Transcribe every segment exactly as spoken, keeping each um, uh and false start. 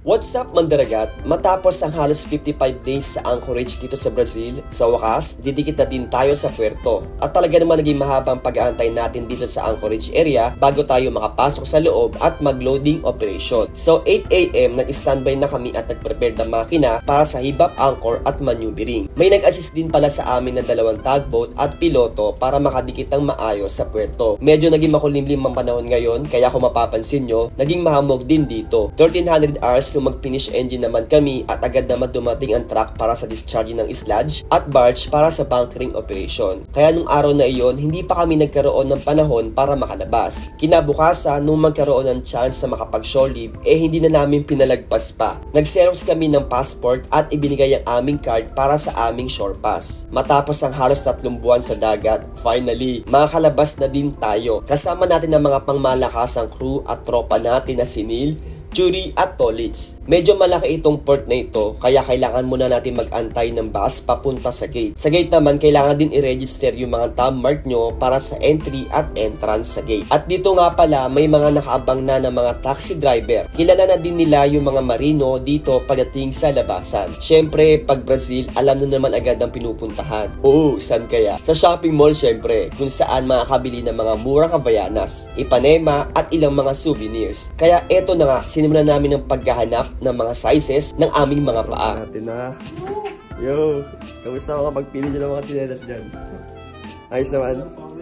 What's up, mandaragat? Matapos ang halos fifty-five days sa Anchorage dito sa Brazil, sa wakas, didikit na din tayo sa puerto. At talaga naman naging mahabang pag-aantay natin dito sa Anchorage area bago tayo makapasok sa loob at mag-loading operation. So eight A M nag-standby na kami at nag-prepare ng makina para sa hibap, anchor at maneuvering. May nag-assist din pala sa amin ng dalawang tugboat at piloto para makadikit ng maayos sa puerto. Medyo naging makulimlim ang panahon ngayon, kaya kung mapapansin nyo, naging mahamog din dito. thirteen hundred hours nung mag-finish engine naman kami at agad naman dumating ang truck para sa discharging ng sludge at barge para sa bunkering operation. Kaya nung araw na iyon, hindi pa kami nagkaroon ng panahon para makalabas. Kinabukasan, nung magkaroon ng chance na makapag-shore leave, eh hindi na namin pinalagpas pa. Nag-xerox kami ng passport at ibinigay ang aming card para sa aming shore pass. Matapos ang halos tatlong buwan sa dagat, finally, makakalabas na din tayo. Kasama natin ang mga pangmalakasang crew at tropa natin na si Neil, Jury at Tolits. Medyo malaki itong port na ito, kaya kailangan muna natin mag-antay ng bus papunta sa gate. Sa gate naman, kailangan din i-register yung mga thumb mark nyo para sa entry at entrance sa gate. At dito nga pala, may mga nakaabang na ng mga taxi driver. Kilala na din nila yung mga marino dito pagdating sa labasan. Syempre, pag Brazil, alam na naman agad ang pinupuntahan. Oo, saan kaya? Sa shopping mall syempre, kung saan makakabili ng mga murang Havaianas, Ipanema at ilang mga souvenirs. Kaya eto na nga, simulan namin ang paghahanap ng mga sizes ng aming mga paa. Natin na. Yo, kamusta mga pagpili nyo ng mga tsinelas dyan? Ayos naman.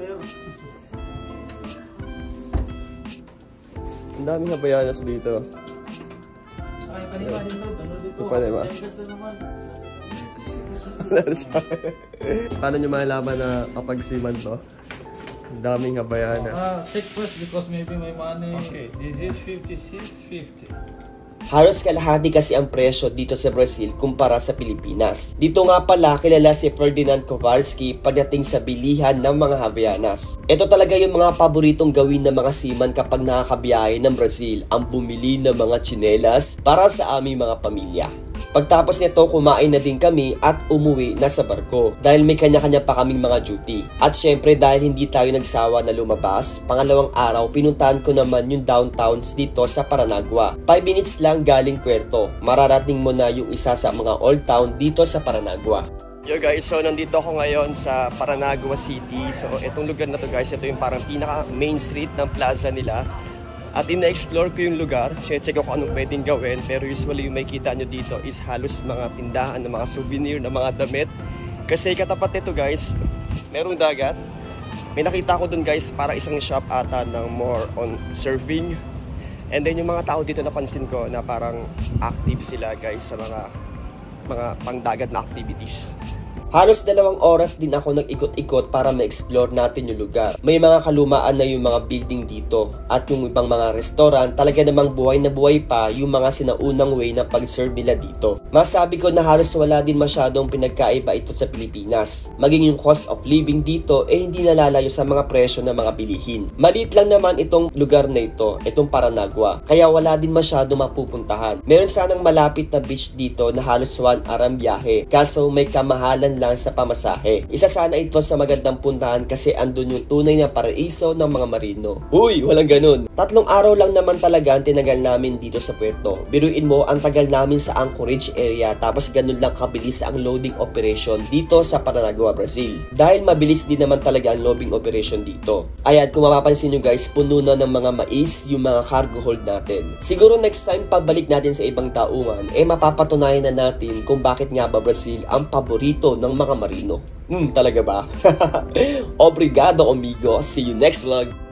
Ang daming Havaianas dito. Ay, panima din mo. Panima. Paano nyo malalaman na kapag siman to? Ang daming Havaianas. Ah, check first because maybe my money. Okay, this is fifty-six fifty. Halos kalahati kasi ang presyo dito sa Brazil kumpara sa Pilipinas. Dito nga pala kilala si Ferdinand Kowalski pagdating sa bilihan ng mga Havaianas. Ito talaga yung mga paboritong gawin ng mga seaman kapag nakakabiyahe ng Brazil, ang bumili ng mga tsinelas para sa aming mga pamilya. Pagtapos nito, kumain na din kami at umuwi na sa barko dahil may kanya-kanya pa kaming mga duty. At syempre dahil hindi tayo nagsawa na lumabas, pangalawang araw pinuntahan ko naman yung downtowns dito sa Paranagua. five minutes lang galing Puerto. Mararating mo na yung isa sa mga old town dito sa Paranagua. Yo guys, so nandito ako ngayon sa Paranagua City. So itong lugar na to guys, ito yung parang pinaka main street ng plaza nila. At ina-explore ko yung lugar, check ako anong pwedeng gawin, pero usually yung makikita nyo dito is halos mga tindahan ng mga souvenir, ng mga damit. Kasi katapat nito guys, merong dagat. May nakita ko dun guys, para isang shop ata ng more on surfing. And then yung mga tao dito napansin ko na parang active sila guys sa mga mga pangdagat na activities. Halos dalawang oras din ako nag-ikot-ikot para ma-explore natin yung lugar. May mga kalumaan na yung mga building dito at yung ibang mga restaurant, talaga namang buhay na buhay pa yung mga sinaunang way na pag-serve nila dito. Masabi ko na halos wala din masyadong pinagkaiba ito sa Pilipinas. Maging yung cost of living dito eh hindi nalalayo sa mga presyo ng mga bilihin. Maliit lang naman itong lugar na ito, itong Paranagua, kaya wala din masyadong mapupuntahan. Meron sanang malapit na beach dito na halos one hour ang biyahe, kaso may kamahalan lang sa pamasahe. Isa sana ito sa magandang puntahan kasi andun yung tunay na paraiso ng mga marino. Uy, walang ganun. Tatlong araw lang naman talaga ang tinagal namin dito sa Puerto. Biruin mo, ang tagal namin sa Anchorage area tapos ganun lang kabilis ang loading operation dito sa Paranagua, Brazil. Dahil mabilis din naman talaga ang loading operation dito. Ayan, kung mapapansin nyo guys, puno na ng mga mais yung mga cargo hold natin. Siguro next time pagbalik natin sa ibang taungan, eh mapapatunayan na natin kung bakit nga ba Brazil ang paborito ng mga marino. Hmm, talaga ba? Obrigado, amigo. See you next vlog.